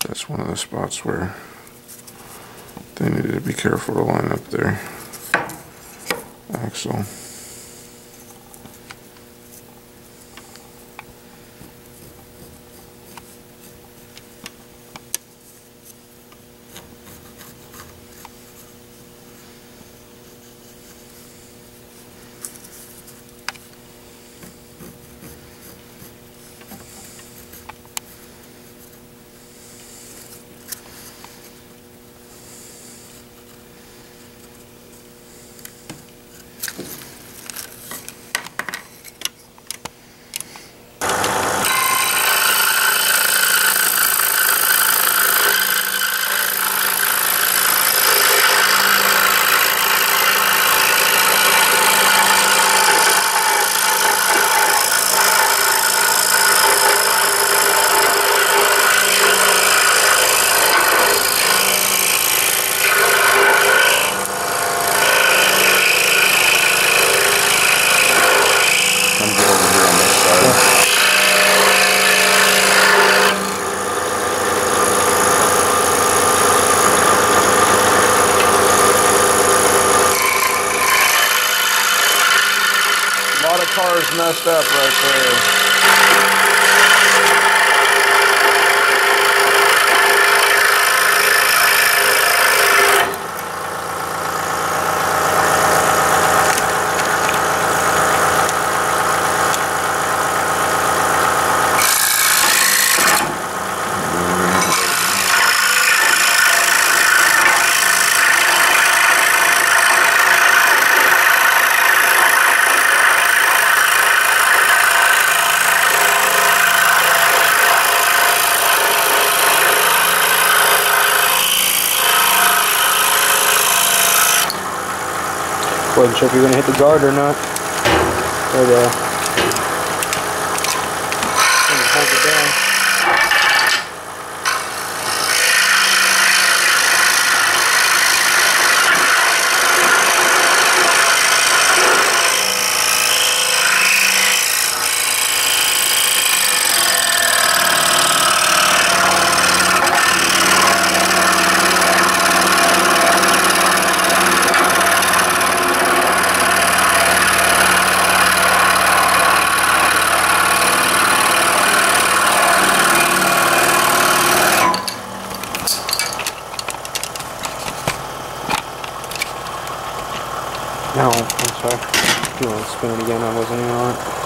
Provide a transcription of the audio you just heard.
That's one of the spots where they needed to be careful to line up their axle. A lot of cars messed up right there. Wasn't sure if you're going to hit the guard or not. Or the... hold it down. No, I'm sorry. If you want to spin it again, I wasn't even on it.